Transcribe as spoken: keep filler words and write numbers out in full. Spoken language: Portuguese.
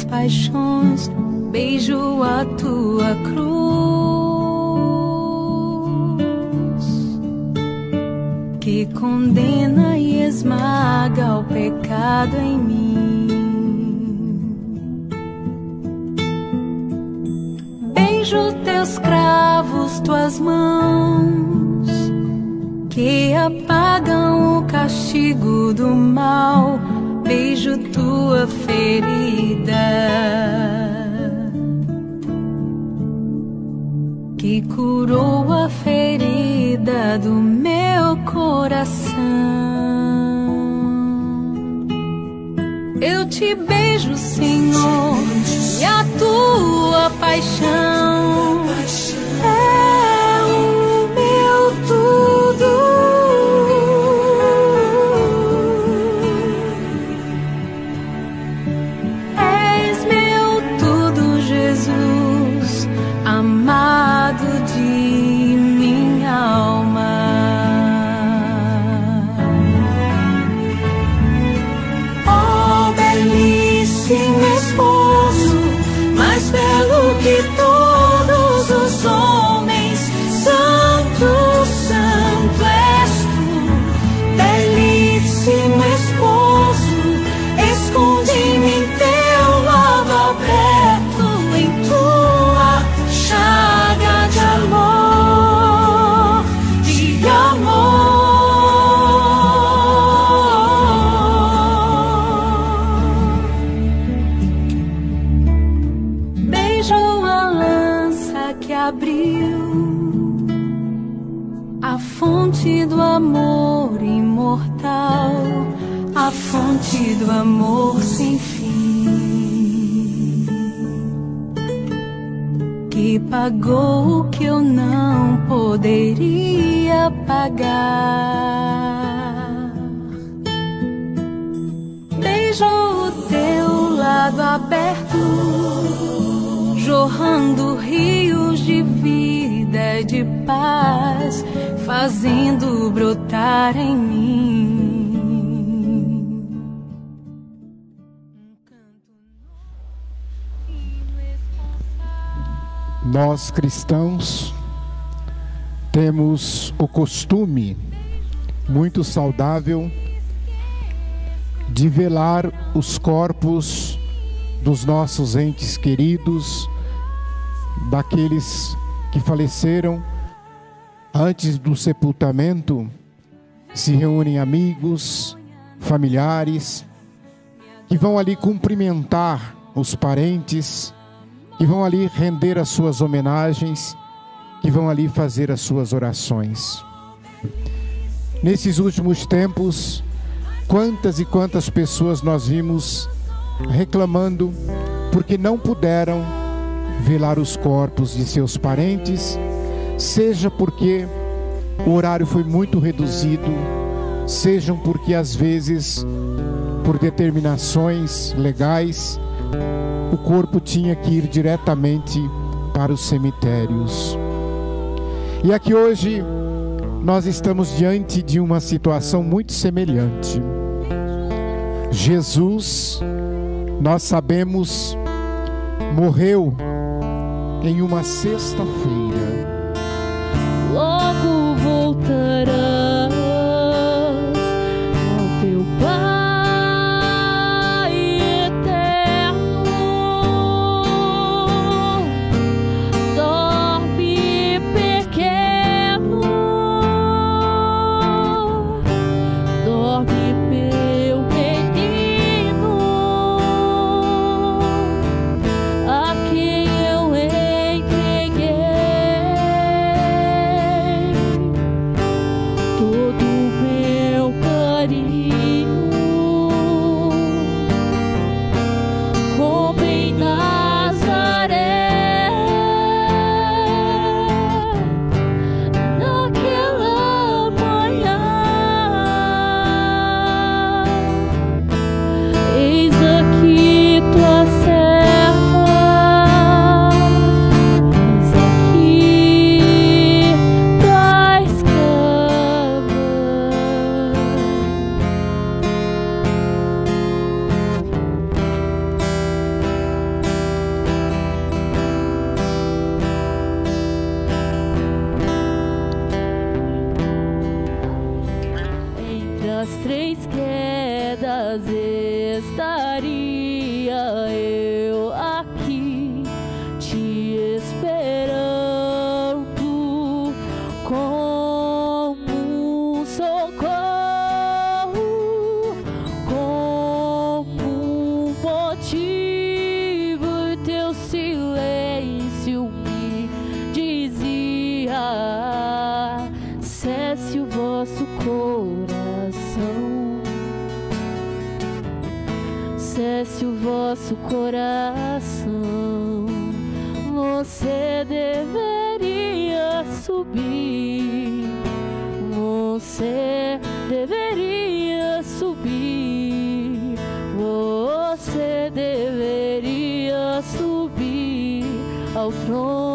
paixões, beijo a tua cruz, que condena e esmaga o pecado em mim. Beijo teus cravos, tuas mãos, que apagam o castigo do mal. Beijo tua ferida, que curou a ferida do meu coração. Eu te beijo, Senhor, e a tua paixão é o meu tudo. És meu tudo, Jesus, amado de minha alma. Oh, belíssimo esposo, mais belo que todos os homens, santo, santo és tu. Belíssimo esposo, esconde-me em teu lado aberto, em tua chaga de amor, de amor. Beijo a lança que abriu a fonte do amor imortal, a fonte do amor sem fim, que pagou o que eu não poderia pagar. Beijo o teu lado aberto, jorrando rios de vida e de paz, fazendo brotar em mim. Nós cristãos temos o costume muito saudável de velar os corpos dos nossos entes queridos, daqueles que faleceram. Antes do sepultamento, se reúnem amigos, familiares, que vão ali cumprimentar os parentes, que vão ali render as suas homenagens, que vão ali fazer as suas orações. Nesses últimos tempos, quantas e quantas pessoas nós vimos reclamando porque não puderam velar os corpos de seus parentes, seja porque o horário foi muito reduzido, sejam porque às vezes, por determinações legais, o corpo tinha que ir diretamente para os cemitérios. E aqui hoje nós estamos diante de uma situação muito semelhante. Jesus, nós sabemos, morreu em uma sexta-feira. Logo voltarás ao teu Pai eterno. Dorme, pequeno, dorme, meu menino, a quem eu entreguei aquece o vosso coração. Você deveria subir, você deveria subir, você deveria subir ao trono